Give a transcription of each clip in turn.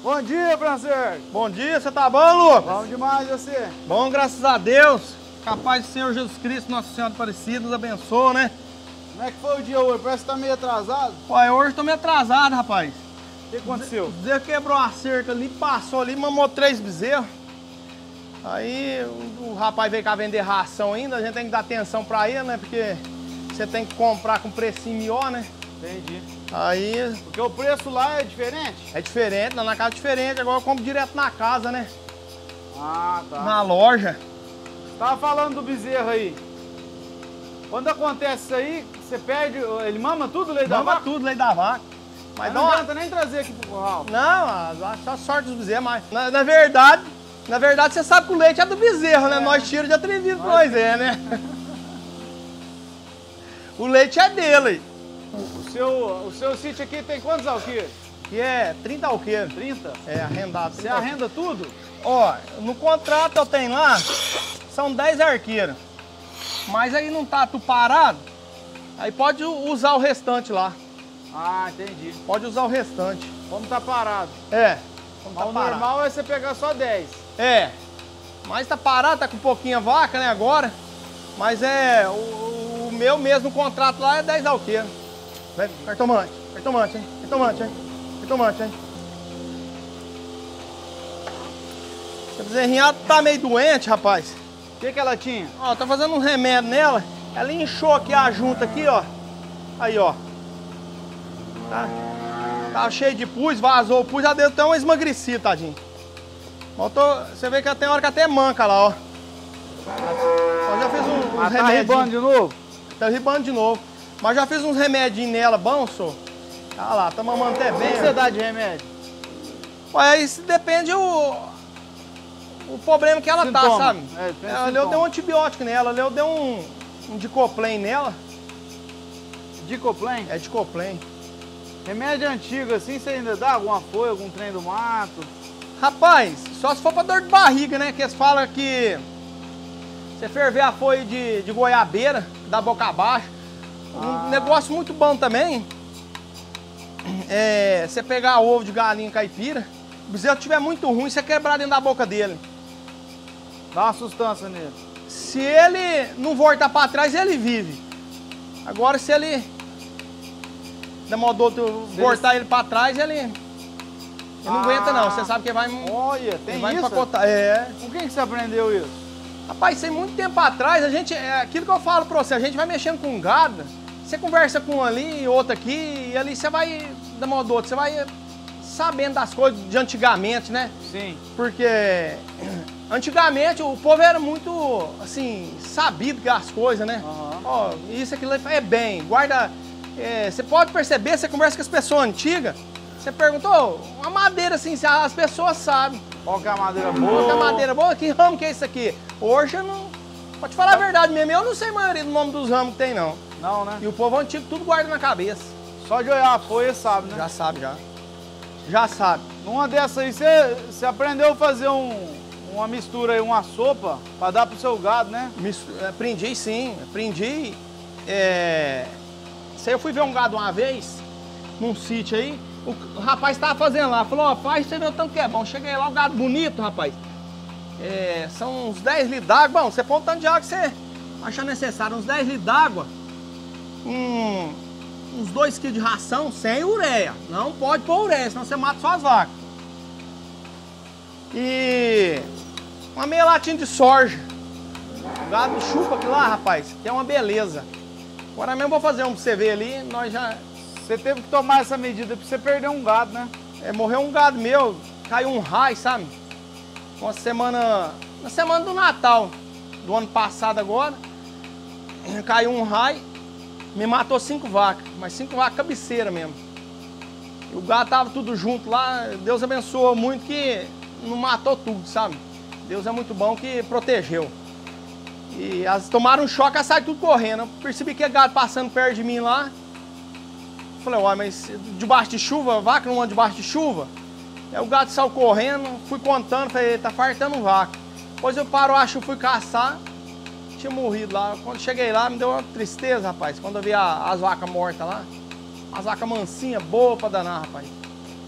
Bom dia, Francisco. Bom dia, você tá bom, Lucas? Bom demais, você? Bom, graças a Deus. Capaz do Senhor Jesus Cristo, Nossa Senhora Aparecida, nos abençoe, né? Como é que foi o dia hoje? Parece que tá meio atrasado. Ué, hoje eu tô meio atrasado, rapaz. O que aconteceu? O bezerro quebrou a cerca ali, passou ali, mamou 3 bezerros. Aí o rapaz veio cá vender ração ainda, a gente tem que dar atenção pra ele, né? Porque você tem que comprar com precinho melhor, né? Entendi. Aí... Porque o preço lá é diferente? É diferente, lá na casa é diferente, agora eu compro direto na casa, né? Ah, tá. Na loja. Tava falando do bezerro aí. Quando acontece isso aí, você perde, ele mama tudo o leite da Mama vaca? tudo, leite da vaca. Mas Não adianta nem trazer aqui pro curral. Não, só sorte dos bezerros, mas na verdade, você sabe que o leite é do bezerro, né? Nós tiramos de atrevido pra nós, né? O leite é dele. O seu sítio aqui tem quantos alqueires? Que é 30 alqueires. 30? É, arrendado. Você arrenda tudo? Ó, no contrato eu tenho lá, são 10 arqueiros. Mas aí não tá tu parado, aí pode usar o restante lá. Ah, entendi. Pode usar o restante. Como tá parado? É. Mas o normal é você pegar só 10. É. Mas tá parado, tá com pouquinha vaca, né, agora. Mas é, o meu mesmo contrato lá é 10 alqueiros. Cartomante, cartomante, hein? Cartomante, hein? Cartomante, hein? Essa bezerrinha tá meio doente, rapaz. O que ela tinha? Ó, tá fazendo um remédio nela. Ela inchou aqui a junta aqui, ó. Aí, ó. Tá cheio de pus, vazou o pus, já deu até uma esmagrecida, tadinho. Você vê que tem hora que até manca lá, ó. Eu já fiz uns remédios. Tá ribando de novo? Tá ribando de novo. Mas já fiz uns remedinhos nela, bom, senhor? Tá lá, tá mamando até bem. O que você dá de remédio? Ué, isso depende o problema que ela Sintoma. tá, sabe? Eu dei um antibiótico nela, eu dei um Dicoplen nela. Dicoplen? É Dicoplen. Remédio antigo assim, você ainda dá alguma folha, algum trem do mato? Rapaz, só se for pra dor de barriga, né? Que eles falam que você ferver a folha de goiabeira, da boca abaixo. Um negócio muito bom também é você pegar ovo de galinha caipira, o bezerro estiver muito ruim, você quebrar dentro da boca dele. Dá uma sustância nele. Se ele não voltar pra trás, ele vive. Agora, se ele demorou voltar ele pra trás, ele não aguenta não. Você sabe que vai... Olha, tem vai isso? empacotar. É. Com quem que você aprendeu isso? Rapaz, isso aí muito tempo atrás, é aquilo que eu falo pra você, a gente vai mexendo com gado, você conversa com um ali e outro aqui, e ali você vai, você vai sabendo das coisas de antigamente, né? Sim. Porque antigamente o povo era muito, assim, sabido das coisas, né? Ó, isso, aquilo é bem, guarda... você pode perceber, você conversa com as pessoas antigas, você perguntou, uma madeira assim, as pessoas sabem. Qual que é a madeira boa? Qual que é a madeira boa? Que ramo que é isso aqui? Hoje eu não... Pode te falar a verdade mesmo, eu não sei a maioria do nome dos ramos que tem, não. Não, né? E o povo antigo tudo guarda na cabeça. Só de olhar a folha sabe, né? Já sabe, já. Já sabe. Numa dessas aí, você aprendeu a fazer uma mistura aí, uma sopa, pra dar pro seu gado, né? Aprendi sim, aprendi. Isso aí eu fui ver um gado uma vez, num sítio aí, o rapaz tava fazendo lá, falou, ó, faz, você vê o tanto que é bom. Cheguei lá, o gado bonito, rapaz. São uns 10 litros d'água, bom, você põe o tanto de água que você achar necessário, uns 10 litros d'água, uns 2 kg de ração sem ureia. Não pode pôr ureia, senão você mata suas vacas. E uma meia latinha de soja. O gado chupa aquilo lá, rapaz, que é uma beleza. Agora mesmo vou fazer um pra você ver ali, nós já... Você teve que tomar essa medida pra você perder um gado, né? Morreu um gado meu, caiu um raio, sabe? Na semana do Natal, do ano passado agora, caiu um raio, me matou 5 vacas, mas 5 vacas cabeceira mesmo. E o gado tava tudo junto lá, Deus abençoou muito que não matou tudo, sabe? Deus é muito bom que protegeu. E elas tomaram um choque, elas saíram tudo correndo. Eu percebi que é gado passando perto de mim lá. Falei, uai, mas debaixo de chuva, vaca não anda debaixo de chuva? Aí o gado saiu correndo, fui contando, falei, tá fartando vaca. Depois eu paro, acho que fui caçar, tinha morrido lá. Quando cheguei lá, me deu uma tristeza, rapaz, quando eu vi as vacas mortas lá. As vacas mansinhas, boas pra danar, rapaz.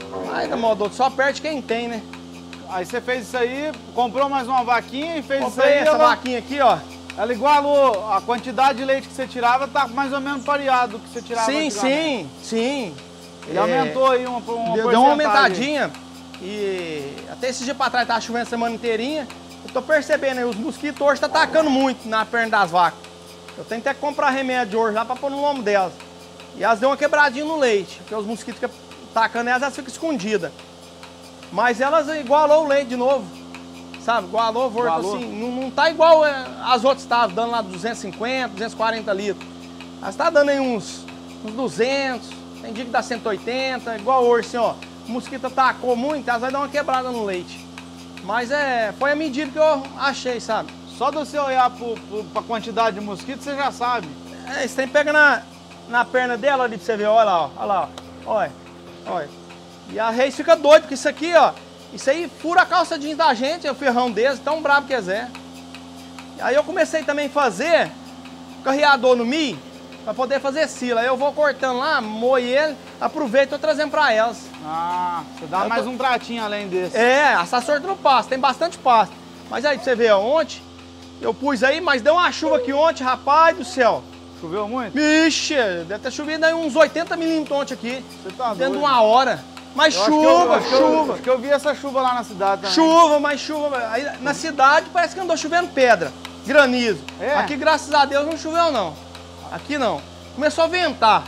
Aí, Damodou, só perde quem tem, né? Aí você fez isso aí, comprou mais uma vaquinha e fez Comprei isso aí. essa vaquinha aqui, ó. Ela igualou a quantidade de leite que você tirava, tá mais ou menos pareado do que você tirava. Sim. Ele aumentou aí uma porcentagem. Deu uma aumentadinha. E até esse dia pra trás tava chovendo a semana inteirinha. Eu tô percebendo aí, os mosquitos hoje tá atacando muito na perna das vacas. Eu tenho até que comprar remédio hoje lá pra pôr no lombo delas. E elas deu uma quebradinha no leite, porque os mosquitos ficam atacando elas ficam escondidas. Mas elas igualou o leite de novo. Sabe, igualou, assim, não tá igual as outras estavam, dando lá 250, 240 litros. Elas tá dando aí uns 200, tem dia que dá 180, igual hoje, assim, ó. O mosquito atacou muito, elas vai dar uma quebrada no leite. Mas foi a medida que eu achei, sabe? Só de você olhar pra quantidade de mosquito, você já sabe. Você tem que pegar na perna dela ali pra você ver, olha lá, olha. E a Reis fica doida, porque isso aqui, ó, isso aí fura a calça jeans da gente, é o ferrão deles, tão brabo que eles é. Aí eu comecei também a fazer carreador no milho, pra poder fazer sila. Aí eu vou cortando lá, moe ele, aproveito e tô trazendo pra elas. Ah, você dá mais um tratinho além desse. Essa sorte no pasto, tem bastante pasto. Mas aí, pra você ver, ó, ontem eu pus aí, mas deu uma chuva aqui ontem, rapaz do céu. Choveu muito? Vixe, deve ter chovido aí uns 80 milímetros ontem aqui. Você tá dentro doido. de uma hora. Mas chuva. Acho que eu vi essa chuva lá na cidade também. Chuva. Aí na cidade parece que andou chovendo pedra, granizo. É. Aqui, graças a Deus, não choveu não. Aqui não. Começou a ventar.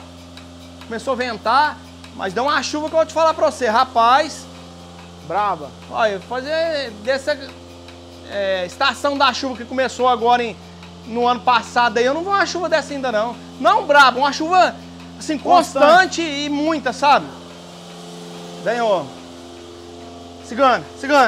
Mas deu uma chuva que eu vou te falar pra você, rapaz. Braba. Olha, fazer dessa estação da chuva que começou agora no ano passado aí, eu não vou uma chuva dessa ainda não. Não braba, uma chuva assim, constante e muita, sabe? Vem, ó. Cigano.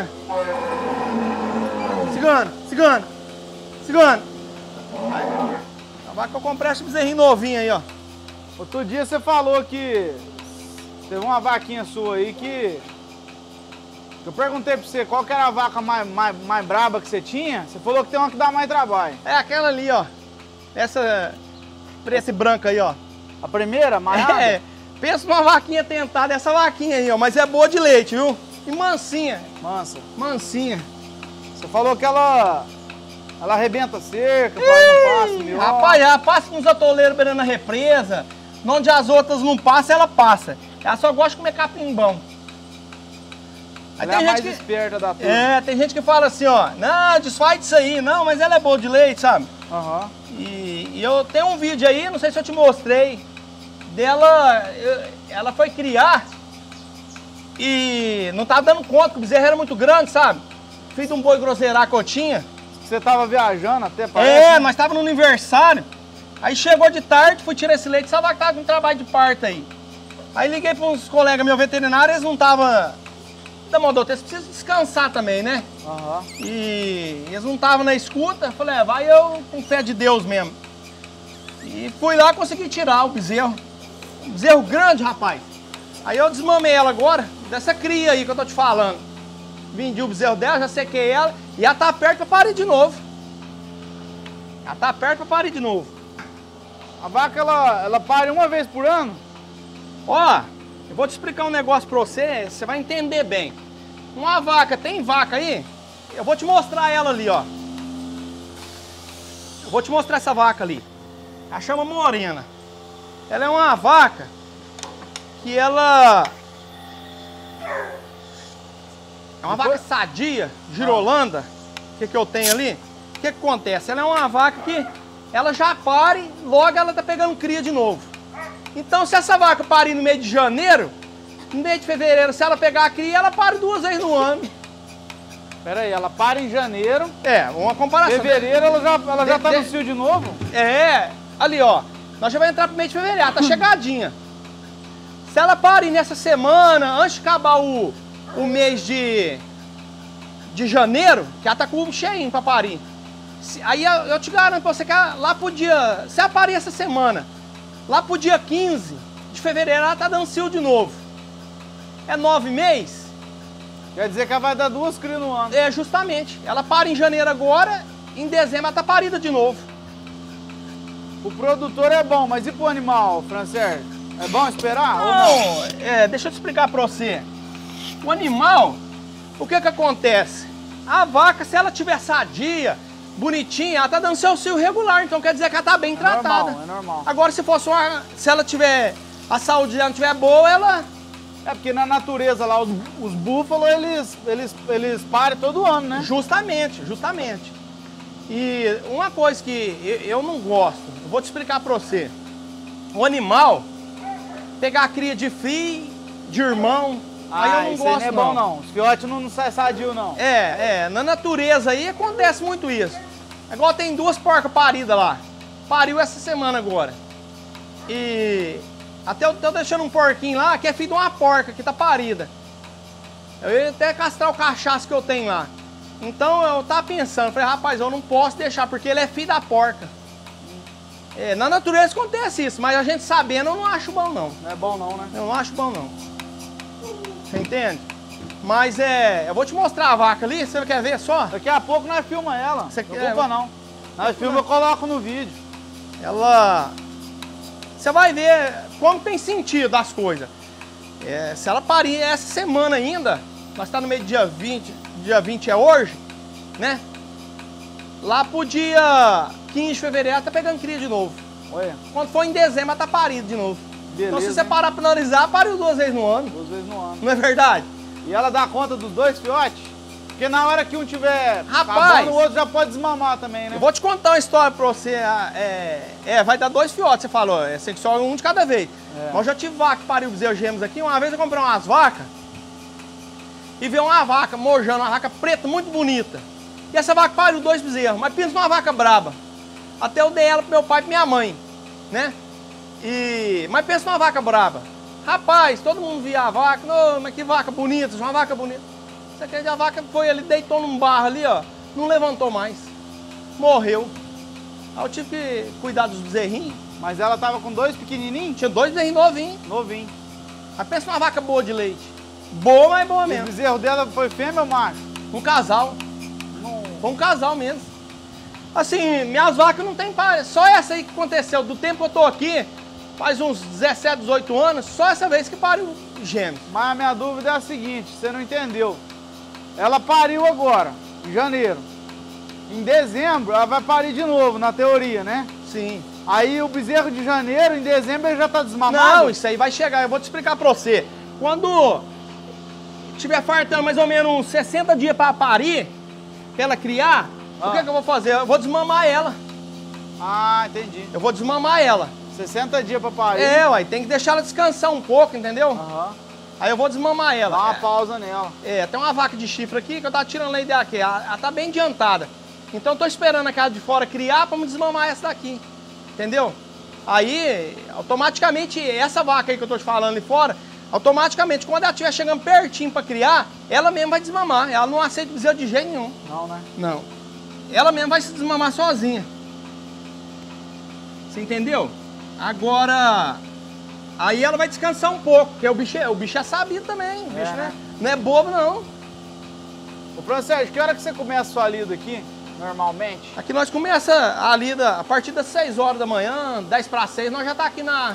A vaca que eu comprei esse bezerrinho novinho aí, ó. Outro dia você falou que teve uma vaquinha sua aí que eu perguntei pra você qual que era a vaca mais braba que você tinha. Você falou que tem uma que dá mais trabalho. É aquela ali, ó. Essa preto e branco aí, ó. A primeira, maiada? Pensa numa vaquinha tentada, essa vaquinha aí, ó. Mas é boa de leite, viu? E mansinha. Mansinha. Você falou que ela arrebenta cerca, não passa, meu. Rapaz, ela passa com os atoleiros beirando a represa. Onde as outras não passam, ela passa. Ela só gosta de comer capimbão. Ela é a mais esperta da turma. Tem gente que fala assim, ó, não, desfaz disso aí, não, mas ela é boa de leite, sabe? Aham. E eu tenho um vídeo aí, não sei se eu te mostrei, dela, ela foi criar e não tava dando conta, que o bezerro era muito grande, sabe? Fiz um boi grosseirá que eu tinha. Você tava viajando até, parece. Nós tava no aniversário, aí chegou de tarde, fui tirar esse leite, essa vaca tava com trabalho de parto aí. Aí liguei para uns colegas meus veterinários, eles não estavam... Damodou, vocês precisam descansar também, né? Aham. E eles não estavam na escuta, falei, vai eu com fé de Deus mesmo. E fui lá, consegui tirar o bezerro. Um bezerro grande, rapaz. Aí eu desmamei ela agora, dessa cria aí que eu tô te falando. Vendi o bezerro dela, já sequei ela, e ela tá perto pra parir de novo. A vaca, ela pare uma vez por ano? Ó, eu vou te explicar um negócio pra você, você vai entender bem. Uma vaca, tem vaca aí? Eu vou te mostrar ela ali, ó. Eu vou te mostrar essa vaca ali. Ela chama Morena. Ela é uma vaca que ela... É uma vaca sadia, girolanda. O que eu tenho ali? O que acontece? Ela é uma vaca que ela já pare, logo ela tá pegando cria de novo. Então, se essa vaca parir no meio de janeiro, no meio de fevereiro, se ela pegar a cria, ela para 2 vezes no ano. Pera aí, ela para em janeiro. Uma comparação. Fevereiro ela já tá no cio de novo? Ali ó, nós já vamos entrar pro mês de fevereiro, ela tá chegadinha. Se ela parir nessa semana, antes de acabar o mês de janeiro, que ela tá com o cheinho pra parir. Aí eu te garanto pra você que lá pro dia, se ela parir essa semana, lá pro dia 15 de fevereiro ela tá dando cio de novo. É 9 meses. Quer dizer que ela vai dar 2 crias no ano. Justamente. Ela para em janeiro agora, em dezembro ela tá parida de novo. O produtor é bom, mas e pro animal, Francer? É bom esperar? Não, deixa eu te explicar pra você. O animal, o que acontece? A vaca, se ela tiver sadia, bonitinha, ela tá dando seu cio regular, então quer dizer que ela tá bem tratada. Normal, é normal. Agora, se ela tiver, a saúde dela não tiver boa, ela... É porque na natureza lá, os búfalos, eles param todo ano, né? Justamente, justamente. E uma coisa que eu não gosto, eu vou te explicar pra você. O animal, pegar a cria de filho, de irmão, aí eu não isso gosto aí não é bom não. Os fiotes não sai sadio não. Na natureza aí acontece muito isso. Igual tem 2 porcas paridas lá. Pariu essa semana agora. E até eu tô deixando um porquinho lá que é filho de uma porca que tá parida. Eu ia até castrar o cachaço que eu tenho lá. Então eu tava pensando, falei, rapaz, eu não posso deixar porque ele é filho da porca. Na natureza acontece isso, mas a gente sabendo eu não acho bom não. Não é bom não, né? Eu não acho bom não. Você entende? Mas eu vou te mostrar a vaca ali, você quer ver só? Daqui a pouco nós filma ela. Você Não quer- preocupa não. Nós filma eu coloco no vídeo. Ela... Você vai ver como tem sentido as coisas. Se ela parir essa semana ainda, nós estamos no meio do dia 20 é hoje, né? Lá pro dia 15 de fevereiro ela tá pegando cria de novo. Olha, Quando for em dezembro ela tá parindo de novo. beleza. Então se você hein? parar pra analisar, pariu 2 vezes no ano. 2 vezes no ano. Não é verdade? E ela dá conta dos 2 fiotes? Porque na hora que um tiver Rapaz! acabando, o outro já pode desmamar também, né? Eu vou te contar uma história pra você. Vai dar 2 fiotes, você falou. É sexual um de cada vez. Mas eu já tive vaca que pariu bezerro gêmeos aqui. Uma vez eu comprei umas vacas e veio uma vaca mojando, uma vaca preta muito bonita. E essa vaca pariu 2 bezerros, mas pensa numa vaca braba. Até eu dei ela pro meu pai e pra minha mãe, né? Mas pensa numa vaca braba. Rapaz, todo mundo via a vaca. Não, mas que vaca bonita, uma vaca bonita. Você quer dizer, a vaca foi ali, deitou num barro ali, ó. Não levantou mais. Morreu. Aí eu tive que cuidar dos bezerrinhos. Mas ela tava com 2 pequenininhos? Tinha 2 bezerrinhos novinhos. Novinho. Mas pensa numa vaca boa de leite. Boa, mas boa E o mesmo. bezerro dela foi fêmea ou macho? Um casal. Não. Foi um casal mesmo. Assim, minhas vacas não tem pai. Só essa aí que aconteceu. Do tempo que eu tô aqui, faz uns 17, 18 anos, só essa vez que pariu gêmeos. Mas a minha dúvida é a seguinte, você não entendeu. Ela pariu agora, em janeiro. Em dezembro, ela vai parir de novo, na teoria, né? Sim. Aí o bezerro de janeiro, em dezembro, ele já tá desmamado? Não, isso aí vai chegar. Eu vou te explicar pra você. Quando tiver fartando mais ou menos uns 60 dias pra parir, pra ela criar, o que eu vou fazer? Eu vou desmamar ela. Ah, entendi. Eu vou desmamar ela. 60 dias pra parir. Uai, tem que deixar ela descansar um pouco, entendeu? Aham. Aí eu vou desmamar ela. Dá uma pausa nela. Tem uma vaca de chifre aqui que eu tava tirando leite dela aqui. Ela tá bem adiantada. Então eu tô esperando aquela de fora criar pra me desmamar essa daqui. Entendeu? Aí, automaticamente, essa vaca aí que eu tô te falando ali fora, automaticamente, quando ela estiver chegando pertinho pra criar, ela mesma vai desmamar. Ela não aceita bezerro de jeito nenhum. Não, né? Não. Ela mesma vai se desmamar sozinha. Você entendeu? Agora, aí ela vai descansar um pouco, porque o bicho é sabido também. O bicho né? não é bobo, não. Ô, Francesco, que hora que você começa a sua lida aqui, normalmente? Aqui nós começa a lida a partir das 6 horas da manhã, 10 para 6, nós já tá aqui na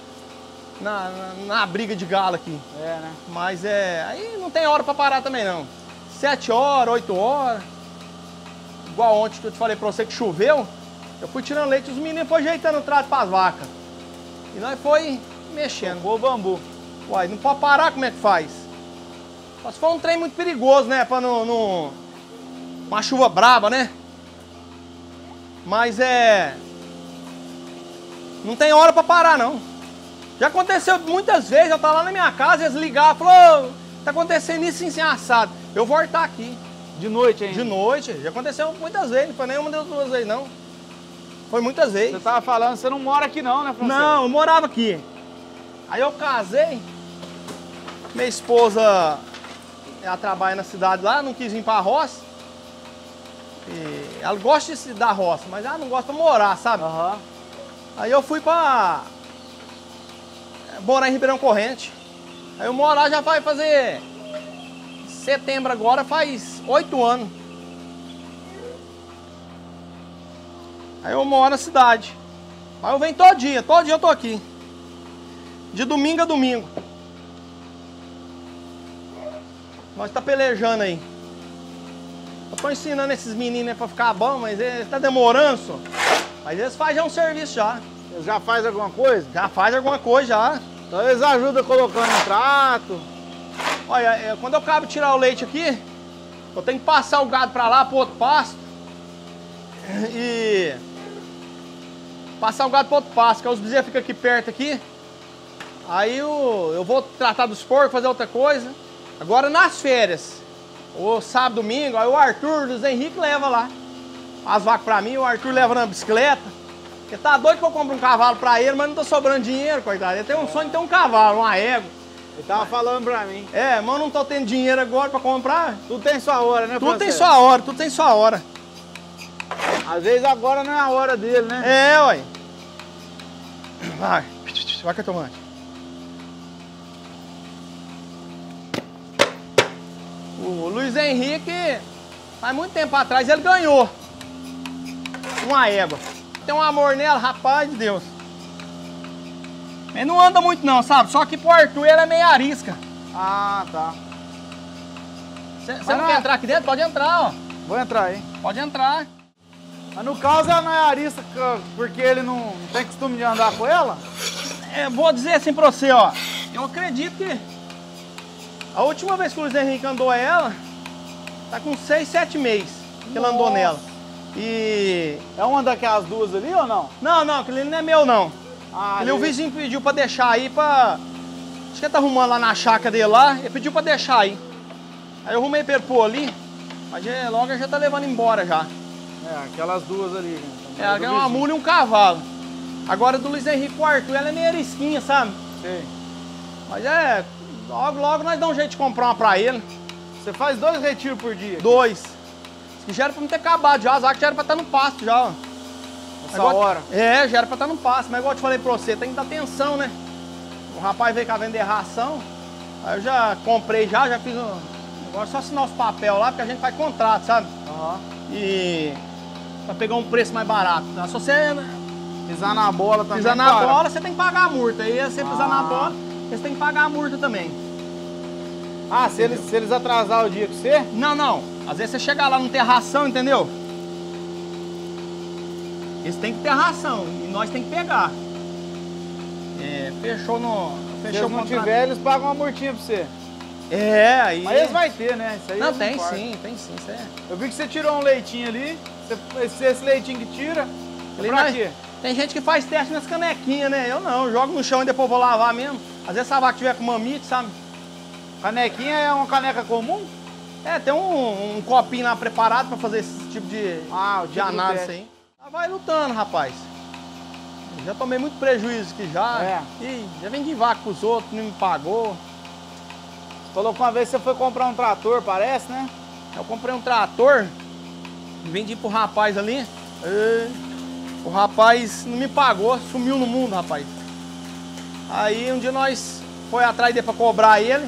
briga de galo aqui. Né? Mas aí não tem hora para parar também não. 7 horas, 8 horas. Igual ontem que eu te falei para você que choveu, eu fui tirando leite, os meninos foram ajeitando o trato para as vacas. E nós foi mexendo. Tocou o bambu. Uai, não pode parar, como é que faz? Só se for um trem muito perigoso, né? Pra uma chuva braba, né? Mas não tem hora pra parar, não. Já aconteceu muitas vezes, eu tava lá na minha casa, eles ligaram, falaram, tá acontecendo isso assim, assado. Eu vou voltar aqui. De noite ainda? De noite, já aconteceu muitas vezes, não foi nenhuma das 2 vezes, não. Foi muitas vezes. Você tava falando, você não mora aqui não, né, Francesco? Não, eu morava aqui. Aí eu casei, minha esposa, ela trabalha na cidade lá, não quis vir pra roça. E ela gosta da roça, mas ela não gosta de morar, sabe? Aham. Aí eu fui pra morar em Ribeirão Corrente. Aí eu moro lá já vai fazer setembro agora, faz 8 anos. Aí eu moro na cidade. Mas eu venho todo dia eu tô aqui. De domingo a domingo. Nós tá pelejando aí. Eu tô ensinando esses meninos aí pra ficar bom, mas eles tá demorando, só. Mas eles fazem já um serviço já. Eles já faz alguma coisa? Já faz alguma coisa já. Então eles ajudam colocando um trato. Olha, quando eu acabo de tirar o leite aqui, eu tenho que passar o gado pra lá, pro outro pasto. E... passar o gado pro outro pasto, que os bezerros ficam aqui perto aqui. Aí eu vou tratar dos porcos, fazer outra coisa. Agora nas férias, ou sábado, domingo, aí o Arthur, o Zé Henrique leva lá as vacas pra mim, o Arthur leva na bicicleta. Ele tá doido que eu compre um cavalo pra ele, mas não tá sobrando dinheiro, coitado. Ele tem um sonho de ter um cavalo, uma égua. Ele tava falando pra mim. É, mas eu não tô tendo dinheiro agora pra comprar. Tudo tem sua hora, né, Tudo tem sua hora, tudo tem sua hora. Às vezes agora não é a hora dele, né? É, ué. Vai, vai que é tomate. O Luiz Henrique, faz muito tempo atrás, ele ganhou uma égua. Tem um amor nela, rapaz de Deus. Ele não anda muito não, sabe? Só que pro Arthur ele é meio arisca. Ah, tá. Você não quer entrar aqui dentro? Pode entrar, ó. Vou entrar aí. Pode entrar. Mas no caso ela não é arista porque ele não tem costume de andar com ela? É, vou dizer assim pra você, ó. Eu acredito que a última vez que o Luiz Henrique andou ela, tá com 6, 7 meses que ele andou nela. E... é uma daquelas duas ali ou não? Não, aquele não é meu não. Ah, O vizinho pediu pra deixar aí pra... acho que ele tá arrumando lá na chácara dele lá, ele pediu pra deixar aí. Aí eu arrumei pra ele pôr ali, mas logo ele já tá levando embora já. É, aquelas duas ali. Né? É uma mula e um cavalo. Agora do Luiz Henrique com o Arthur, ela é meio arisquinha, sabe? Sei. Mas logo nós dá um jeito de comprar uma pra ele. Você faz 2 retiros por dia? 2. Que já era pra não ter acabado já, as vacas já era pra estar no pasto já, ó. Essa hora? É, já era pra estar no pasto, mas igual eu te falei pra você, tem que dar atenção, né? O rapaz veio cá vender ração, aí eu já comprei já fiz um... agora é só assinar os papel lá, porque a gente faz contrato, sabe? Aham. E... pra pegar um preço mais barato. Tá? Se você pisar na bola também. pisar na bola, você tem que pagar a multa. Aí você pisar na bola, você tem que pagar a multa também. Ah, se eles atrasar o dia com você? Não. Às vezes você chegar lá não ter ração, entendeu? Eles têm que ter ração e nós tem que pegar. É, fechou Se eles não tiver, eles pagam uma multinha pra você. É, aí... Mas eles vai ter, né? Isso aí não, não tem importa. sim, isso é... Eu vi que você tirou um leitinho ali. Esse leitinho que tira, é pra quê? Tem gente que faz teste nas canequinhas, né? Eu não, eu jogo no chão e depois vou lavar mesmo. Às vezes se a vaca tiver com mamite, sabe? Canequinha é uma caneca comum? É, tem um copinho lá preparado pra fazer esse tipo de análise aí. Já vai lutando, rapaz. Já tomei muito prejuízo aqui já. É. E já vendi vaca pros outros, não me pagou. Falou que uma vez você foi comprar um trator, parece, né? Eu comprei um trator, vendi pro rapaz ali. O rapaz não me pagou, sumiu no mundo, rapaz. Aí um dia nós foi atrás dele pra cobrar ele.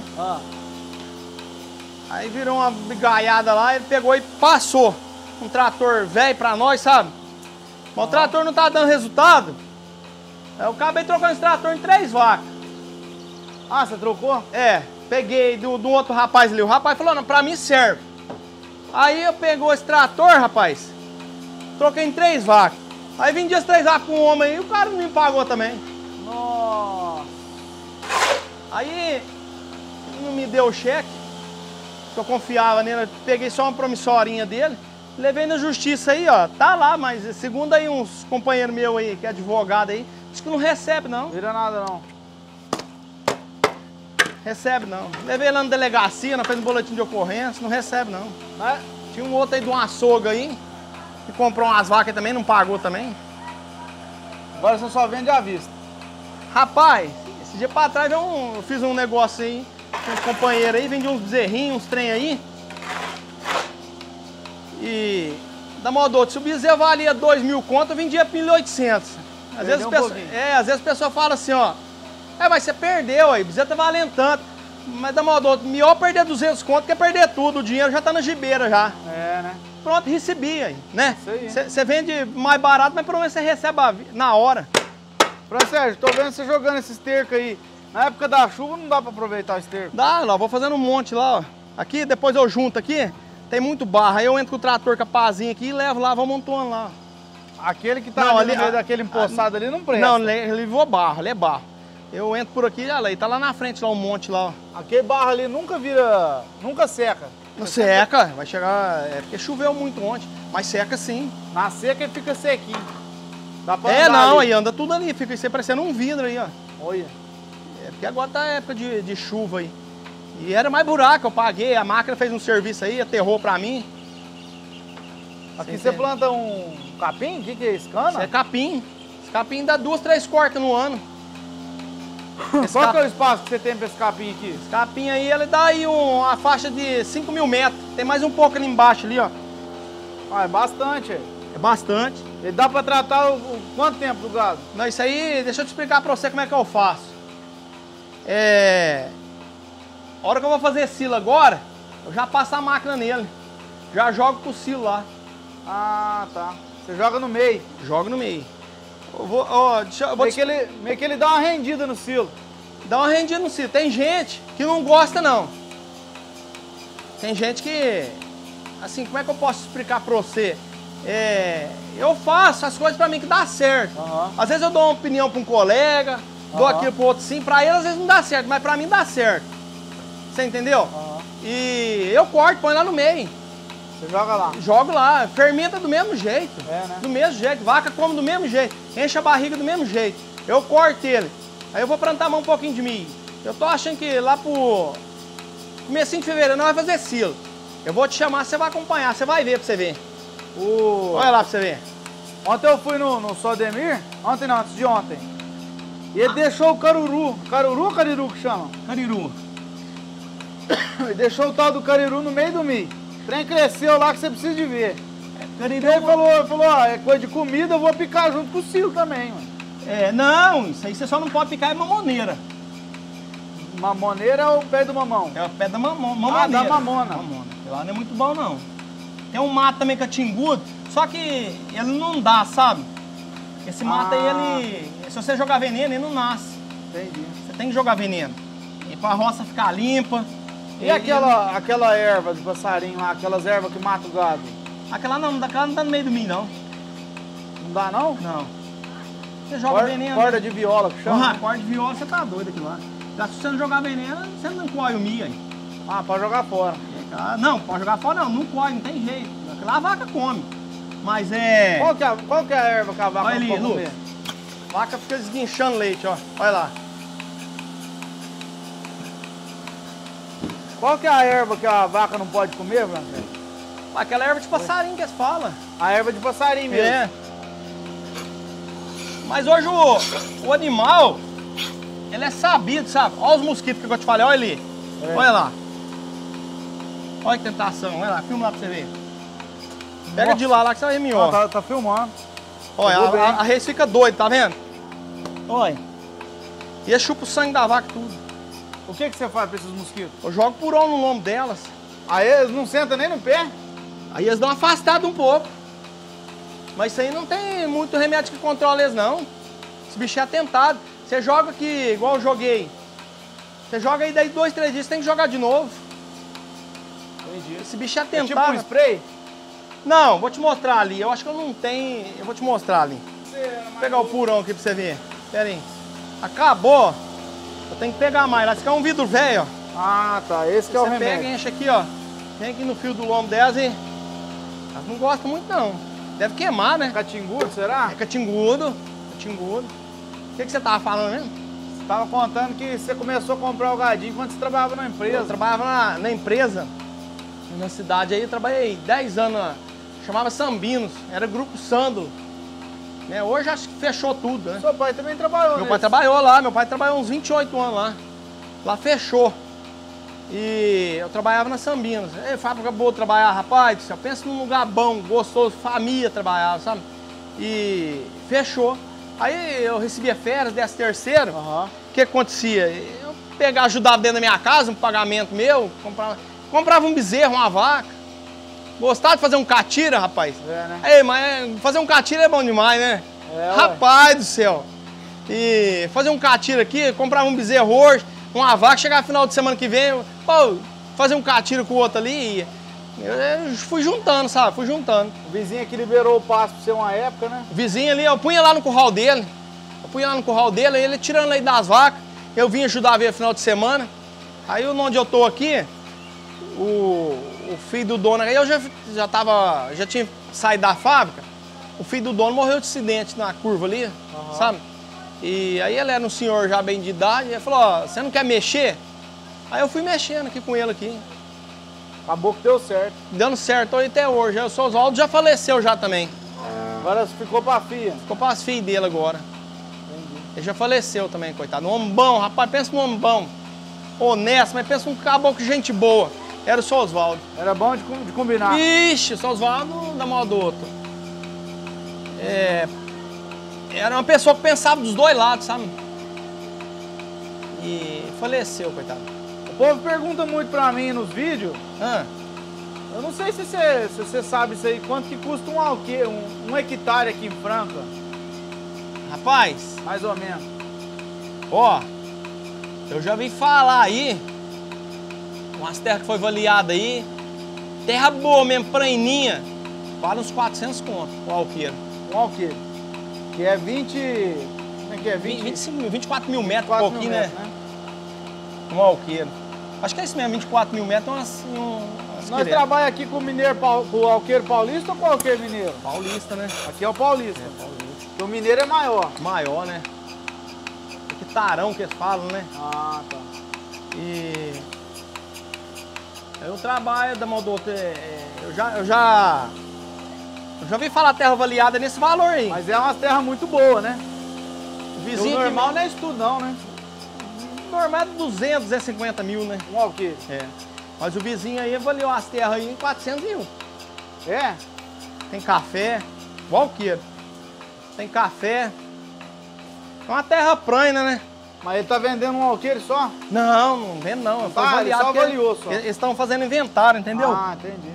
Aí virou uma bigaiada lá, ele pegou e passou um trator velho pra nós, sabe? Mas o trator não tá dando resultado. Aí eu acabei trocando esse trator em 3 vacas. Ah, você trocou? É, peguei do outro rapaz ali. O rapaz falou, não, pra mim serve. Aí eu pegou esse trator, rapaz, troquei em 3 vacas. Aí vendi as 3 vacas com um homem aí e o cara não me pagou também. Nossa. Aí não me deu o cheque, que eu confiava nele, peguei só uma promissorinha dele, levei na justiça aí, ó, tá lá, mas segundo aí uns companheiros meus aí, que é advogado aí, diz que não recebe não. Vira nada não. Recebe não. Levei lá na delegacia, nós fez um boletim de ocorrência, não recebe não. Tinha um outro aí de um açougue aí, que comprou umas vacas também, não pagou também. Agora você só vende à vista. Rapaz, esse dia pra trás eu fiz um negócio aí, com uns companheiros aí, vendi uns bezerrinhos, uns trem aí. E da modo, se o bezerro valia 2.000 conto, eu vendia por 1.800. Às vezes a pessoa fala assim, ó, mas você perdeu aí, o bezerro tá valendo tanto. Mas da modo, melhor perder 200 conto que perder tudo, o dinheiro já tá na gibeira já. É, né? Pronto, recebi aí, né? Isso aí. Você vende mais barato, mas pelo menos você recebe na hora. Sérgio, tô vendo você jogando esse esterco aí. Na época da chuva não dá pra aproveitar o esterco. Dá, lá, vou fazendo um monte lá, ó. Aqui, depois eu junto aqui, tem muito barro. Aí eu entro com o trator com a pazinha aqui e levo lá, vou amontoando lá. Aquele que tá ali no meio daquele empoçado ali não presta. Não, ele voa barro, ali é barro. Eu entro por aqui, olha lá, tá lá na frente, lá um monte lá, ó. Aquele barro ali nunca vira, nunca seca. Não seca, vai chegar, é porque choveu muito ontem, mas seca sim. Na seca ele fica sequinho. Dá pra É, andar não, ali. aí anda tudo ali, fica você parecendo um vidro aí, ó. Olha. É porque agora tá a época de chuva aí. E era mais buraco, eu paguei, a máquina fez um serviço aí, aterrou pra mim. Aqui você planta um capim? O que é isso? Cana? Isso é capim. Esse capim dá 2, 3 cortas no ano. Qual que é o espaço que você tem pra esse capim aqui? Esse capim aí, ele dá aí uma faixa de 5.000 metros. Tem mais um pouco ali embaixo ali, ó. Ah, é bastante. É bastante. Ele dá pra tratar quanto tempo do gado? Não, isso aí, deixa eu te explicar pra você como é que eu faço. A hora que eu vou fazer silo agora, eu já passo a máquina nele. Já jogo pro silo lá. Ah, tá. Você joga no meio. Jogo no meio. Eu vou, ó, eu vou Meio que ele dá uma rendida no silo. Dá uma rendida no silo. Tem gente que não gosta, não. Tem gente que... Assim, como é que eu posso explicar pra você? Eu faço as coisas pra mim que dá certo. Uhum. Às vezes eu dou uma opinião pra um colega, dou aquilo pro outro sim. Pra ele às vezes não dá certo, mas pra mim dá certo. Você entendeu? Uhum. E eu corto, põe lá no meio. Você joga lá. Jogo lá, fermenta do mesmo jeito. É, né? Do mesmo jeito, vaca come do mesmo jeito, enche a barriga do mesmo jeito. Eu corto ele, aí eu vou plantar mais um pouquinho de milho. Eu tô achando que lá pro comecinho de fevereiro nós vamos fazer silo. Eu vou te chamar, você vai acompanhar, você vai ver pra você ver. Olha lá pra você ver. Ontem eu fui no Sodemir, ontem não, antes de ontem. E ele deixou o caruru. Caruru ou cariru que chama? Cariru. Ele deixou o tal do cariru no meio do milho. O trem cresceu lá que você precisa de ver. Cariru. Ele falou, ó, é coisa de comida, eu vou picar junto com o silo também, mano. Não, isso aí você só não pode picar é mamoneira. Mamoneira é o pé do mamão. É o pé da mamoneira. Ah, da mamona. Mamona. Lá não é muito bom, não. Tem um mato também catingudo, só que ele não dá, sabe? Esse mato aí, ele... Se você jogar veneno, ele não nasce. Entendi. Você tem que jogar veneno. E pra roça ficar limpa. E aquela erva do passarinho lá, aquelas ervas que matam o gado? Aquela não dá no meio do milho, não. Não dá, não? Não. Você joga veneno. Corda de viola que chama? Corda de viola, você tá doido aqui lá. Se você não jogar veneno, você não coe o milho aí. Ah, pode jogar fora. Não, pode jogar fora não coe, não tem jeito. Lá a vaca come. Mas Qual que é a erva que a vaca olha não ali, pode comer? Lucas. A vaca fica esguinchando leite, ó. Olha lá. Qual que é a erva que a vaca não pode comer, Francês? Aquela erva de passarinho que eles falam. A erva de passarinho mesmo. É. Mas hoje o animal, ele é sabido, sabe? Olha os mosquitos que eu te falei, olha ali. Olha lá. Olha que tentação, olha lá, filma lá pra você ver. Pega Nossa. de lá que você vai ver melhor. Tá filmando. Olha, a reis fica doida, tá vendo? Olha. E eles chupam o sangue da vaca tudo. O que você faz pra esses mosquitos? Eu jogo purão no lombo delas. Aí eles não sentam nem no pé? Aí eles dão uma afastada um pouco. Mas isso aí não tem muito remédio que controle eles, não. Esse bicho é atentado. Você joga aqui, igual eu joguei. Você joga aí, daí 2, 3 dias, você tem que jogar de novo. Entendi. Esse bicho é É tipo atentado. um spray? Não, vou te mostrar ali. Eu acho que eu não tenho. Eu vou te mostrar ali. Vou pegar o purão aqui pra você ver. Pera aí. Acabou. Eu tenho que pegar mais. Lá, esse aqui é um vidro velho, ó. Ah, tá. Esse que é o Você remédio. pega e enche aqui, ó. Vem aqui no fio do lombo delas e... Elas não gostam muito, não. Deve queimar, né? Catingudo, será? É catingudo. Catingudo. O que você tava falando mesmo? Você tava contando que você começou a comprar o gadinho quando você trabalhava na empresa. Eu trabalhava na empresa, na cidade aí, eu trabalhei 10 anos, chamava Sambinos, era grupo Sando. Né? Hoje acho que fechou tudo, né? Seu pai também trabalhou, Meu pai trabalhou lá, meu pai trabalhou uns 28 anos lá. Lá fechou. E eu trabalhava na Sambinos. Ei, fábrica boa trabalhar, rapaz, eu penso num lugar bom, gostoso, família trabalhava, sabe? E fechou. Aí eu recebia férias, 13º. Aham. O que acontecia? Eu pegava, ajudava dentro da minha casa, um pagamento meu, comprava um bezerro, uma vaca. Gostava de fazer um catira, rapaz? É, né? Ei, mas fazer um catira é bom demais, né? É, Rapaz do céu. E fazer um catira aqui, comprava um bezerro hoje, uma vaca, chegava no final de semana que vem, pô, fazer um catira com o outro ali e eu fui juntando, sabe? Fui juntando. O vizinho aqui liberou o pasto pra você uma época, né? O vizinho ali, eu punha lá no curral dele. Ele tirando aí das vacas. Eu vim ajudar a ver no final de semana. Aí onde eu tô aqui, o filho do dono, aí eu já tinha saído da fábrica. O filho do dono morreu de acidente na curva ali, sabe? E aí ele era um senhor já bem de idade, ele falou, ó, você não quer mexer? Aí eu fui mexendo aqui com ele aqui. Acabou que deu certo. Dando certo aí até hoje. Aí o seu Oswaldo já faleceu já também. Agora ficou pra filha. Ficou para as filhas dele agora. Entendi. Ele já faleceu também, coitado. Um homem bom, rapaz, pensa num homem bom. Honesto, mas pensa num caboclo de gente boa. Era o seu Oswaldo. Era bom de combinar. Ixi, o seu Oswaldo da mal do outro. Era uma pessoa que pensava dos dois lados, sabe? E faleceu, coitado. O povo pergunta muito pra mim nos vídeos. Ah, Eu não sei se você sabe isso aí, quanto que custa um hectare aqui em Franca, rapaz, mais ou menos. ó, eu já vi falar aí, umas terras que foi avaliada aí, terra boa mesmo, praninha, vale uns 400 conto, o alqueiro. Um alqueire. Que é 20... Como é que é? 25 mil, 24 mil metros, 24 um pouquinho, mil né? metros, Um alqueiro. Acho que é isso mesmo, 24 mil metros, umas Nós quiretas. trabalhamos aqui com o mineiro, com o alqueiro paulista ou com o alqueiro mineiro? Paulista, né? Aqui é o paulista. Paulista. Porque o mineiro é maior. Maior, né? Que tarão que eles falam, né? Ah, tá. E eu trabalho da Moldota, eu já vi falar terra avaliada nesse valor aí. Mas é uma terra muito boa, né? O O vizinho normal aqui, não é isso tudo não, né? normal é 200, 250 mil, né? Um alqueire. É. Mas o vizinho aí avaliou as terras aí em 400 mil. É? Tem café, o alqueiro. Tem café. É uma terra prana, né? Mas ele tá vendendo um alqueire só? Não, não vendo não. Foi Ah, ele avaliado só porque avaliou só. Eles estão fazendo inventário, entendeu? Ah, entendi.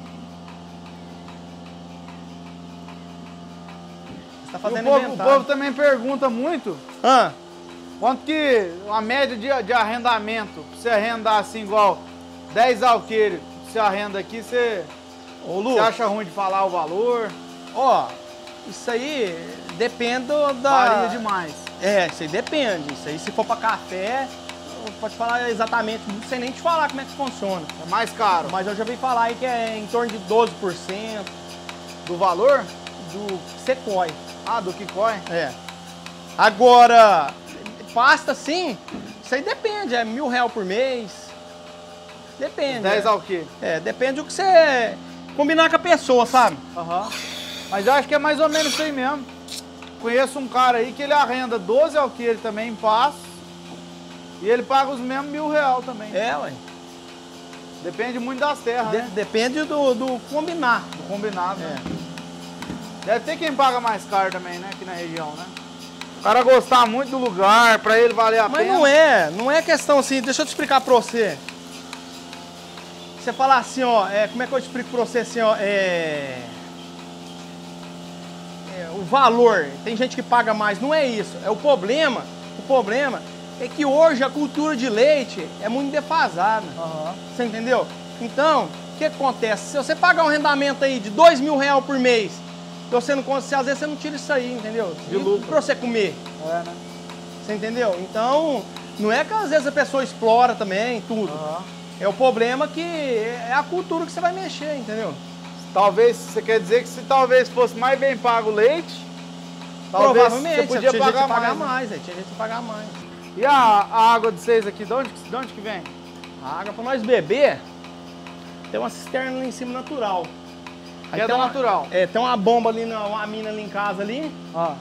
Está E fazendo o povo inventário. também pergunta muito Ah, quanto que a média de arrendamento, pra você arrendar assim igual 10 alqueires, você arrenda aqui, você ô Lu, acha ruim de falar o valor? ó, isso aí depende da... Varia demais. Isso aí depende. Isso aí se for pra café, eu posso falar exatamente, não sei nem te falar como é que funciona. É mais caro. Mas eu já vi falar aí que é em torno de 12% Do valor? do que você colhe. Ah, do que corre? É. Agora, pasta sim, isso aí depende, é R$1.000 por mês. Depende. 10 alqueires. Depende do que você combinar com a pessoa, sabe? Aham. Mas eu acho que é mais ou menos isso aí mesmo. Conheço um cara aí que ele arrenda 12 alqueires também em Passo e ele paga os mesmos R$1.000 também. Ué. Depende muito das terras, né? Depende do combinar. Do combinado, né? É. Deve ter quem paga mais caro também, né? Aqui na região, né? O cara gostar muito do lugar, pra ele valer a Mas pena. não é questão assim, deixa eu te explicar pra você. Você falar assim, ó, como é que eu te explico pra você assim, ó, o valor, tem gente que paga mais, não é isso. O problema é que hoje a cultura de leite é muito defasada. Aham. Você entendeu? Então, o que acontece? Se você pagar um arrendamento aí de R$2.000 por mês, você não consegue, às vezes você não tira isso aí, entendeu? De lucro. Pra você comer. É, né? Você entendeu? Então, não é que às vezes a pessoa explora também tudo. Aham. É o problema que é a cultura que você vai mexer, entendeu? Talvez, você quer dizer que se talvez fosse mais bem pago o leite, talvez Provavelmente, você podia tinha gente pagar que pagar mais. mais, tinha gente que pagar mais. E a água de vocês aqui, de onde que vem? A água pra nós beber, tem uma cisterna lá em cima natural. Que é tem da uma- natural. tem uma bomba ali, uma mina ali em casa ali, Ah.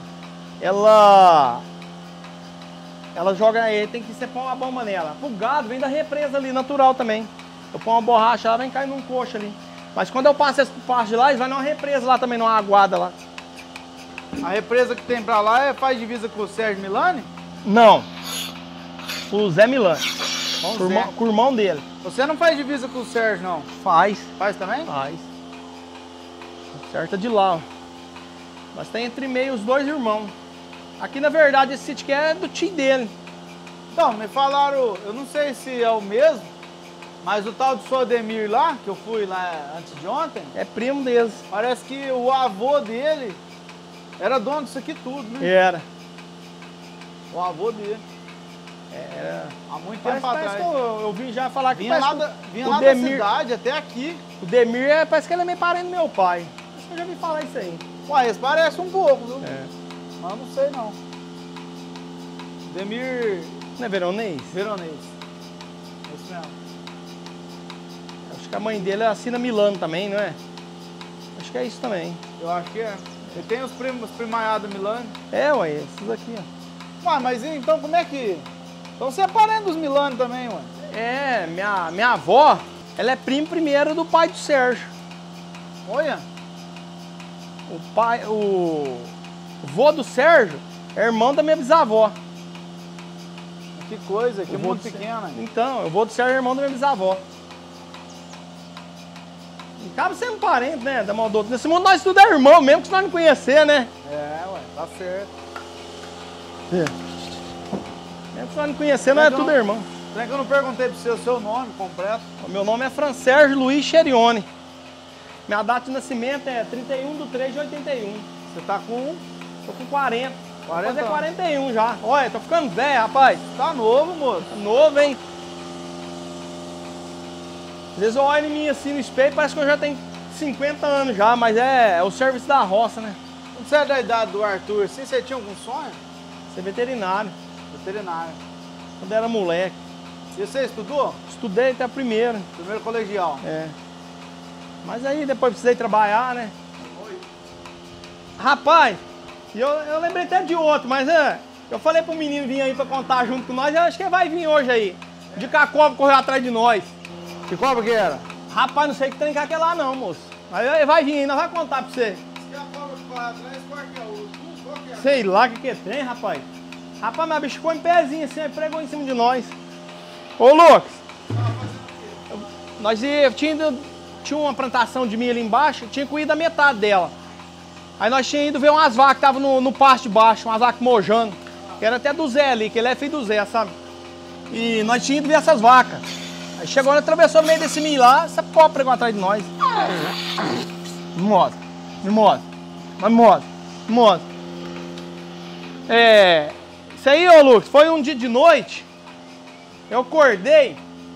ela joga aí, tem que você pôr uma bomba nela. O gado vem da represa ali, natural também. Eu ponho uma borracha, ela vem cair num coxo ali. Mas quando eu passo essa parte de lá, eles vão numa represa lá também, numa aguada lá. A represa que tem pra lá faz divisa com o Sérgio Milani? Não. O Zé Milani. Com o Com Zé. o irmão dele. Você não faz divisa com o Sérgio, não? Faz. Faz também? Faz. Certa de lá, ó. Mas tem entre meio os dois irmãos. Aqui, na verdade, esse sítio aqui é do tio dele. Então, me falaram, eu não sei se é o mesmo, Mas o tal do seu Ademir lá, que eu fui lá antes de ontem, é primo deles. parece que o avô dele era dono disso aqui tudo, né? Era. O avô dele. Era. Há muito Parece, tempo parece atrás. que eu vim já falar que Vinha lá, o da Demir, cidade até aqui. o Demir parece que ele é meio parente do meu pai. Acho que eu já vi falar isso aí. Ué, eles parecem um pouco, viu? É. Mas eu não sei não. Demir Não é veronês? Veronês. É isso mesmo. Acho que a mãe dele assina Milano também, não é? Acho que é isso também. Eu acho que é. Ele tem os primaiados Milani. É, ué, esses aqui, ó. Ué, mas então como é que... Então você é parente dos Milani também, ué? É, minha avó, ela é primo primeiro do pai do Sérgio. Olha. O vô do Sérgio é irmão da minha bisavó. Que coisa, que O vô mundo do pequeno. Hein? Então, o vô do Sérgio é irmão da minha bisavó. E acaba sendo parente, né, da Maldoto. Nesse mundo nós tudo é irmão, mesmo que se nós não conhecer, né? É, ué, tá certo. Mesmo que se nós não conhecer, nós é tudo irmão. Será que eu não perguntei pro você o seu nome completo? O meu nome é Francérgio Luiz Cherione. Minha data de nascimento é 31/3/81. Você tá com... Tô com 40. 40 Vou fazer anos. 41 já. Olha, tô ficando velho, rapaz. Tá novo, moço. Tá novo, hein? Às vezes eu olho em mim assim no espelho e parece que eu já tenho 50 anos já, mas é o serviço da roça, né? Quando você é da idade do Arthur, assim, você tinha algum sonho? Ser veterinário, Veterinário. quando era moleque. E você estudou? Estudei até a primeira. Primeiro colegial. É. Mas aí depois precisei trabalhar, né? Rapaz, eu lembrei até de outro, mas eu falei pro menino vir aí pra contar junto com nós, eu acho que ele vai vir hoje aí. De Cacova correu atrás de nós. Que cobra que era? Rapaz, não sei que trem que é aquele lá não, moço. Aí ele vai vir aí, nós vamos contar pra você. Se a cobra que corre atrás, qual que é o outro? Qual que é? Sei lá o que é trem, rapaz. Rapaz, mas a bicho ficou em pezinho assim, aí pregou em cima de nós. Ô, Lucas, nós tinha uma plantação de milho ali embaixo, tinha coído a metade dela. Aí nós tínhamos ido ver umas vacas que estavam no pasto de baixo, umas vacas mojando. Que era até do Zé ali, que ele é filho do Zé, sabe? E nós tínhamos ido ver essas vacas. Aí chegou, atravessou no meio desse milho lá, essa cobra pregou atrás de nós. Me mostra, me mostra, mas me mostra, me mostra. Isso aí, ô Lucas, foi um dia de noite. Eu acordei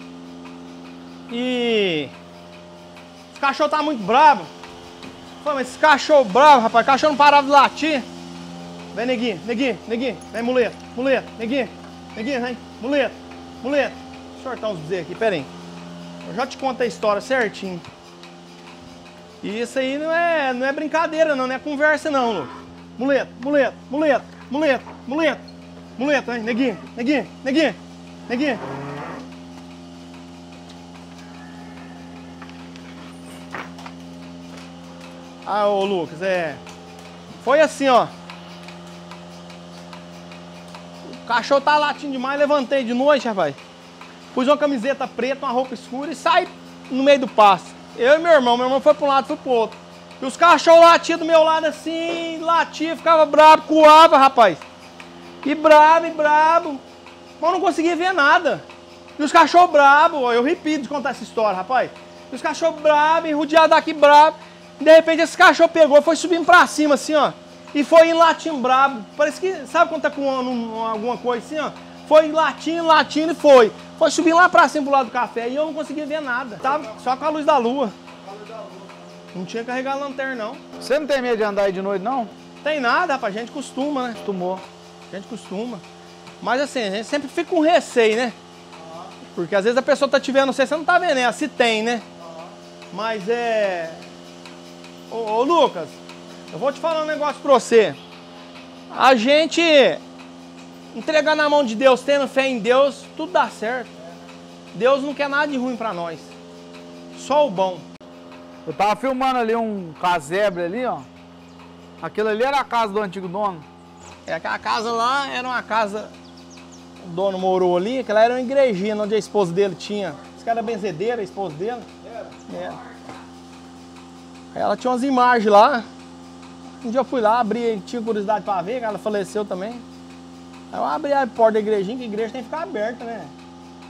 e os cachorros estavam muito bravos. Falei, mas esse cachorro bravo, rapaz, o cachorro não parava de latir. Vem, neguinho, neguinho, neguinho, vem, muleta, muleta, neguinho, neguinho, vem, muleta, muleta. Deixa eu sortar uns bezerros aqui, pera aí. Eu já te conto a história certinho. E isso aí não é brincadeira não é conversa não, Lucas. Muleta, muleta, muleta, muleta, muleta, muleta, vem, neguinho, neguinho, neguinho, neguinho. Ah, ô Lucas, foi assim, ó. O cachorro tá latindo demais, levantei de noite, rapaz. Pus uma camiseta preta, uma roupa escura e saí no meio do pasto. Eu e meu irmão foi para um lado, foi pro outro. E os cachorros latiam do meu lado assim, latia, ficava bravo, coava, rapaz. E brabo. Mas eu não conseguia ver nada. E os cachorros bravos, eu repito de contar essa história, rapaz. E os cachorros bravos, rodeados daqui bravo. De repente esse cachorro pegou, foi subindo pra cima assim, ó. E foi em latim brabo. Parece que, sabe quando tá com alguma coisa assim, ó? Foi latindo e foi. Foi subindo lá pra cima pro lado do café e eu não conseguia ver nada. Tava só com a luz da lua. Não tinha que carregar a lanterna, não. Você não tem medo de andar aí de noite, não? Tem nada, rapaz. A gente costuma, né? Acostumou. A gente costuma. Mas assim, a gente sempre fica com receio, né? Porque às vezes a pessoa tá te vendo, não sei, você não tá vendo, né? Se tem, né? Mas Ô Lucas, eu vou te falar um negócio pra você. A gente entregar na mão de Deus, tendo fé em Deus, tudo dá certo. Deus não quer nada de ruim pra nós. Só o bom. Eu tava filmando ali um casebre ali, ó. Aquilo ali era a casa do antigo dono. Aquela casa lá era uma casa, o dono morou ali, aquela era uma igrejinha onde a esposa dele tinha. Esse cara era benzedeira, a esposa dele. Era. Aí ela tinha umas imagens lá. Um dia eu fui lá, abri, tinha curiosidade pra ver, ela faleceu também. Aí eu abri a porta da igrejinha, que a igreja tem que ficar aberta, né?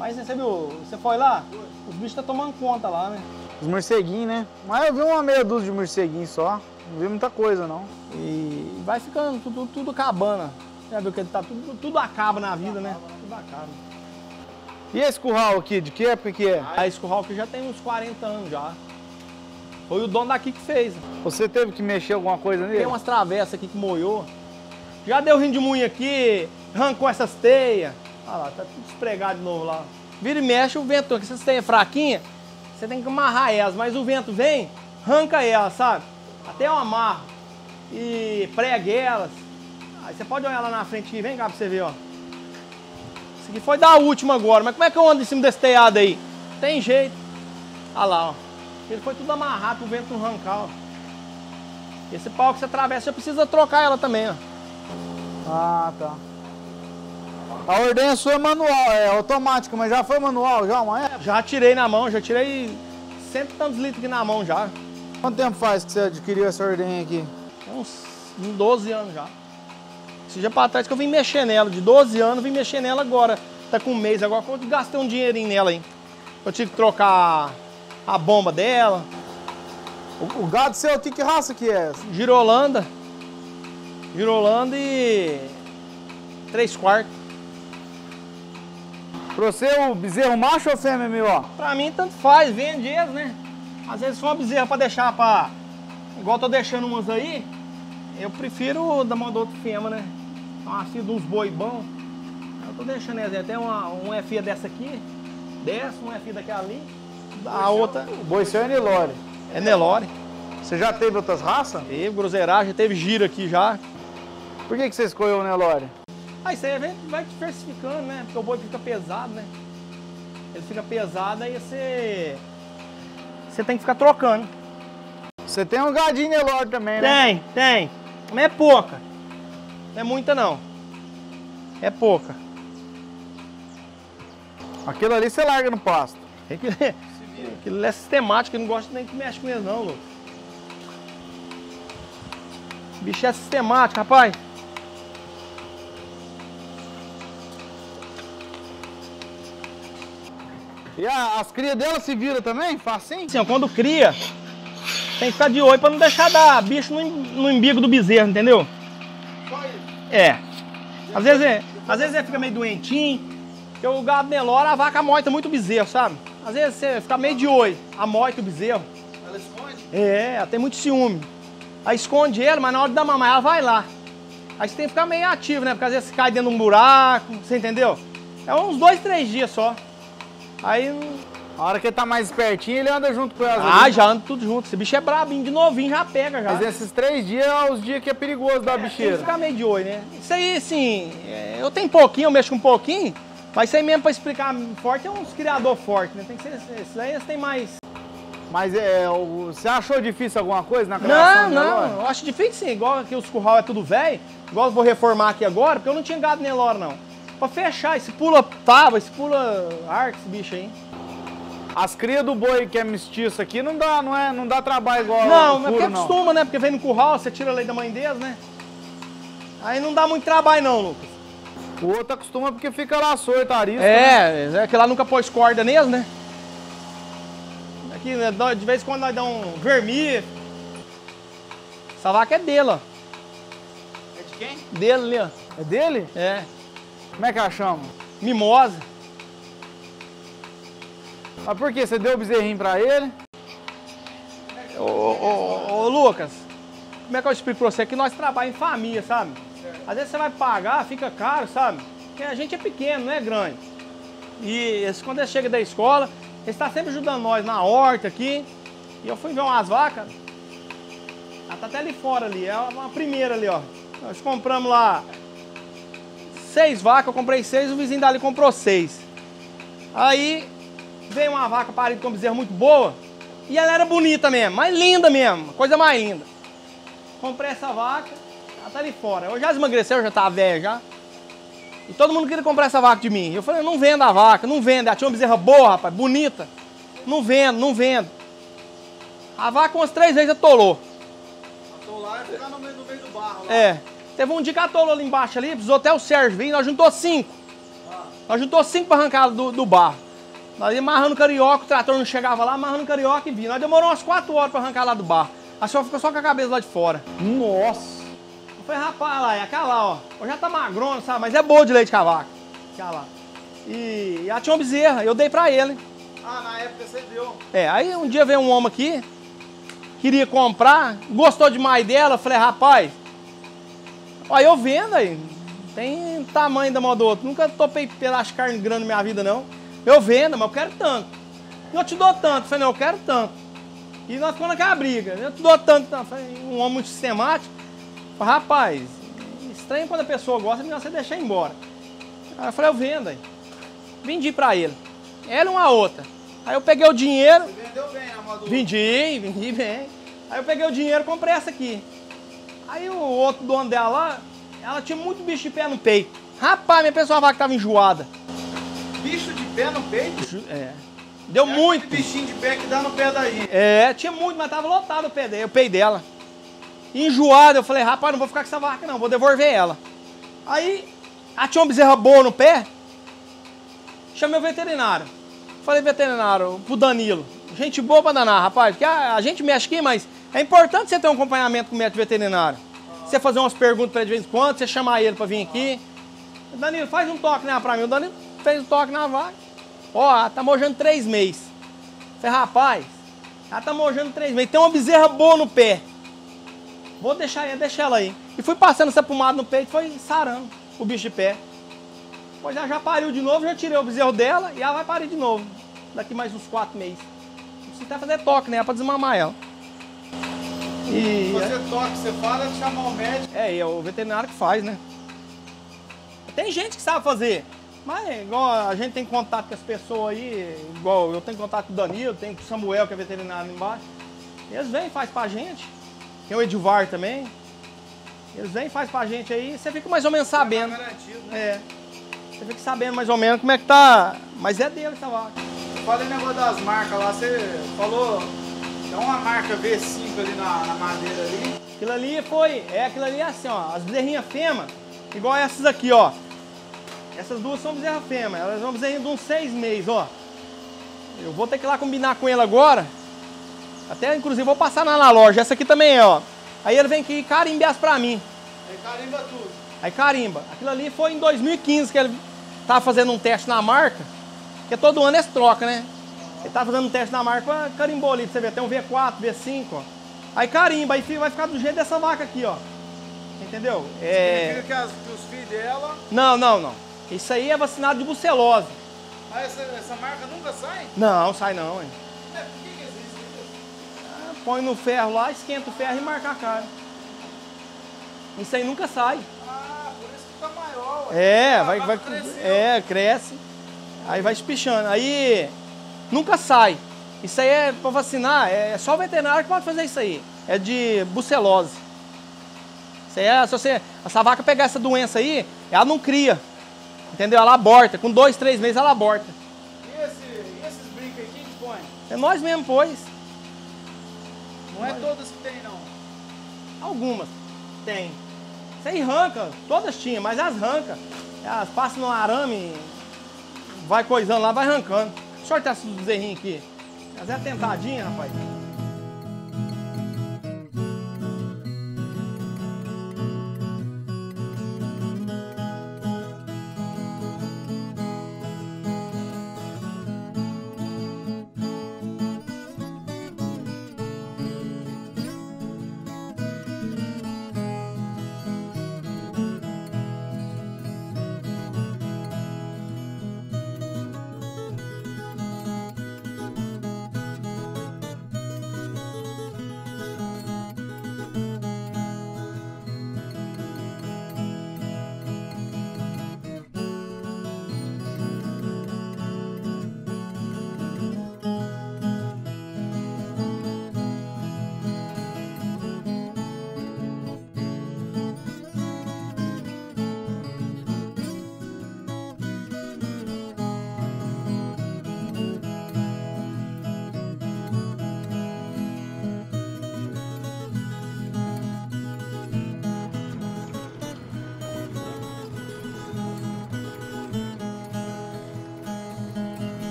Mas você viu, você foi lá? Os bichos estão tomando conta lá, né? Os morceguinhos, né? Mas eu vi uma meia dúzia de morceguinhos só. Não vi muita coisa, não. E vai ficando tudo acabando. Já viu que ele tá tudo acaba na vida, né? Tudo acaba. E esse curral aqui, de que época que é? Esse curral aqui já tem uns 40 anos já. Foi o dono daqui que fez. Você teve que mexer alguma coisa nele? Tem umas travessas aqui que molhou. Já deu rim de munho aqui, arrancou essas teias. Olha lá, tá tudo espregado de novo lá. Vira e mexe o vento, porque essas teias fraquinhas, você tem que amarrar elas, mas o vento vem, arranca elas, sabe? Até eu amarro e prego elas. Aí você pode olhar lá na frente aqui, vem cá pra você ver, ó. Isso aqui foi da última agora, mas como é que eu ando em cima desse telhado aí? Tem jeito. Olha lá, ó. Ele foi tudo amarrado pro vento não arrancar, ó. Esse pau que você atravessa, você precisa trocar ela também, ó. Ah, tá. A ordenha sua é manual, é automática, mas já foi manual já uma época? Já tirei na mão, já tirei cento e tantos litros aqui na mão já. Quanto tempo faz que você adquiriu essa ordenha aqui? Uns 12 anos já. Esse dia pra trás que eu vim mexer nela, de 12 anos, vim mexer nela agora. Tá com um mês agora, eu gastei um dinheirinho nela aí. Eu tive que trocar a bomba dela. O gado seu, que raça que é essa? Girolanda. Girolanda e 3/4. Pra você, o bezerro macho ou fêmea, meu? Pra mim, tanto faz, vende eles, né? Às vezes, se for uma bezerra pra deixar pra... Igual eu tô deixando umas aí, eu prefiro da mão do outro fêmea, né? Uma filha de uns boi bons. Eu tô deixando eles, até uma filha dessa aqui, uma filha daquela ali, a outra... O boi seu é Nelore. É Nelore. Você já teve outras raças? Teve groselhagem, teve giro aqui já. Por que você escolheu o Nelore? Aí você vai diversificando, né? Porque o boi fica pesado, né? Ele fica pesado, aí você tem que ficar trocando. Você tem um gadinho Nelore também, né? Tem. Mas é pouca. Não é muita, não. É pouca. Aquilo ali você larga no pasto. Aquilo é sistemático, eu não gosto nem que mexe com ele, não, Lucas. O bicho é sistemático, rapaz. E as crias dela se viram também? Facinho? Assim, ó, quando cria, tem que ficar de olho pra não deixar dar bicho no embigo do bezerro, entendeu? Só isso. É. Às vezes ele fica meio doentinho, porque o gado Nelore, a vaca moita muito o bezerro, sabe? Às vezes você fica meio de olho, a moita o bezerro. Ela esconde? É, ela tem muito ciúme. Aí esconde ele, mas na hora da mamãe ela vai lá. Aí você tem que ficar meio ativo, né? Porque às vezes você cai dentro de um buraco, você entendeu? É uns 2, 3 dias só. Aí... A hora que ele tá mais espertinho, ele anda junto com elas. Ah, já anda tudo junto. Esse bicho é brabinho, de novinho já pega já. Mas esses 3 dias é os dias que é perigoso da Tem bicheira. que ficar meio de olho, né? Isso aí, assim, eu tenho pouquinho, eu mexo com um pouquinho, mas isso aí mesmo pra explicar forte é uns criador forte, né? Tem que ser, esses aí eles têm mais... Mas você achou difícil alguma coisa na criação? Não, eu acho difícil sim, igual aqui os curral é tudo velho, igual eu vou reformar aqui agora, porque eu não tinha gado Nelore não. Pra fechar, esse pula tábua, esse pula arco, esse bicho aí. As crias do boi que é mestiço aqui não dá trabalho igual Não, ao mas porque acostuma, né? Porque vem no curral, você tira a lei da mãe deles, né? Aí não dá muito trabalho não, Lucas. O outro acostuma porque fica lá solto, arisco. É que lá nunca pôs corda neles, né? Aqui, né, de vez em quando nós damos um vermelho. Essa vaca é dele, ó. É de quem? Dele ali, ó. É dele? É. Como é que ela chama? Mimosa. Mas por quê? Você deu o bezerrinho pra ele? Ô, Lucas, como é que eu explico pra você? Que nós trabalhamos em família, sabe? Às vezes você vai pagar, fica caro, sabe? Porque a gente é pequeno, não é grande. E quando eles chegam da escola, eles estão sempre ajudando nós na horta aqui. E eu fui ver umas vacas. Ela tá até ali fora ali, é uma primeira ali, ó. Nós compramos lá 6 vacas, eu comprei 6, o vizinho dali comprou 6. Aí veio uma vaca parida com um bezerro muito boa. E ela era bonita mesmo, mais linda mesmo, coisa mais linda. Comprei essa vaca, ela tá ali fora. Eu já emagreceu, já tá velha já. E todo mundo queria comprar essa vaca de mim. Eu falei, eu não vendo a vaca, não vendo. Ela tinha uma bezerra boa, rapaz, bonita. Não vendo, não vendo. A vaca umas 3 vezes atolou. Atolar e ficar no meio do barro lá. É. Teve um dia que atolou ali embaixo ali, precisou até o Sérgio vir, nós juntou 5. Nós juntou 5 para arrancar do barro. Nós ia amarrando carioca, o trator não chegava lá, amarrando carioca e vinha. Nós demorou umas 4 horas para arrancar lá do barro. A senhora ficou só com a cabeça lá de fora. Nossa! Eu falei, rapaz, lá, é aquela lá, ó. Eu já tá magrona, sabe? Mas é boa de leite de cavaco. Aquela lá. E ela tinha uma bezerra, eu dei pra ele. Ah, na época você deu. Aí um dia veio um homem aqui, queria comprar, gostou demais dela, falei, rapaz, ó, eu vendo aí, tem tamanho da mão do outro, nunca topei pelas carnes grandes na minha vida não. Eu vendo, mas eu quero tanto. Eu te dou tanto, falei, não, eu quero tanto. E nós ficamos naquela briga, eu te dou tanto, falei, um homem muito sistemático. Falei, rapaz, estranho quando a pessoa gosta, é melhor você deixar ir embora. Aí eu falei, eu vendo aí. Vendi pra ele. Ela e uma outra. Aí eu peguei o dinheiro. Você vendeu bem a moda? Vendi bem. Aí eu peguei o dinheiro e comprei essa aqui. Aí o outro dono dela lá, ela tinha muito bicho de pé no peito. Rapaz, minha pessoa vaca tava enjoada. Bicho de pé no peito? É. Deu muito. Bichinho de pé que dá no pé da gente. É, tinha muito, mas tava lotado o peito dela. Enjoada, eu falei, rapaz, não vou ficar com essa vaca não, vou devolver ela. Aí, ela tinha uma bezerra boa no pé. Chamei o veterinário. Falei, veterinário, pro Danilo. Gente boa pra danar, rapaz. Porque a gente mexe aqui, mas é importante você ter um acompanhamento com o médico veterinário. Você fazer umas perguntas pra ele de vez em quando, você chamar ele pra vir aqui. Danilo, faz um toque nela pra mim. O Danilo fez um toque na vaca. Ó, ela tá mojando 3 meses. Falei, rapaz, ela tá mojando 3 meses. Tem uma bezerra boa no pé. Vou deixar ela aí. E fui passando essa pomada no peito e foi sarando o bicho de pé. Pois já pariu de novo, já tirei o bezerro dela e ela vai parir de novo. Daqui mais uns 4 meses. Você até fazer toque, né? Pra desmamar ela. E você toque, você fala de chamar o médico. é o veterinário que faz, né? Tem gente que sabe fazer. Mas igual a gente tem contato com as pessoas aí, igual eu tenho contato com o Danilo, tenho com o Samuel, que é veterinário ali embaixo. Eles vêm e fazem pra gente. Tem o Edivar também. Eles vêm e fazem pra gente aí, você fica mais ou menos sabendo. Garantido, né? É. Você fica sabendo mais ou menos como é que tá. Mas é dele essa vaca. Falei negócio das marcas lá, você falou. Tem uma marca V5 ali na madeira ali. Aquilo ali foi. Aquilo ali é assim, ó. As bezerrinhas fêmea, igual essas aqui, ó. Essas duas são bezerra fêmea. Elas são bezerrinhas de uns 6 meses, ó. Eu vou ter que ir lá combinar com ele agora. Até, inclusive, vou passar lá na loja. Essa aqui também é, ó. Aí ele vem aqui e carimba as pra mim. Aí carimba tudo. Aí carimba. Aquilo ali foi em 2015 que ele tava fazendo um teste na marca. Porque todo ano eles trocam, né? Ele tava fazendo um teste na marca, carimbou ali, pra você ver. Tem um V4, V5, ó. Aí carimba, aí vai ficar do jeito dessa vaca aqui, ó. Entendeu? Significa que os filhos dela... Não. Isso aí é vacinado de brucelose. Ah, essa marca nunca sai? Não, sai não, hein? Por que existe isso? Põe no ferro lá, esquenta o ferro e marca a cara. Isso aí nunca sai. Ah, por isso que tá maior. Ué. Vai crescer. cresce. Aí vai espichando. Aí nunca sai. Isso aí é para vacinar, é só o veterinário que pode fazer isso aí. É de brucelose. Isso aí se essa vaca pegar essa doença aí, ela não cria. Entendeu? Ela aborta. Com 2, 3 meses ela aborta. E esses brincos aqui que põe? É nós mesmo, pois. Não é todas que tem, não. Algumas tem. Isso aí arranca, todas tinham, mas as arranca. Elas passam no arame, vai coisando lá, vai arrancando. Deixa eu sortear esses bezerrinhos aqui. Mas é tentadinha, rapaz.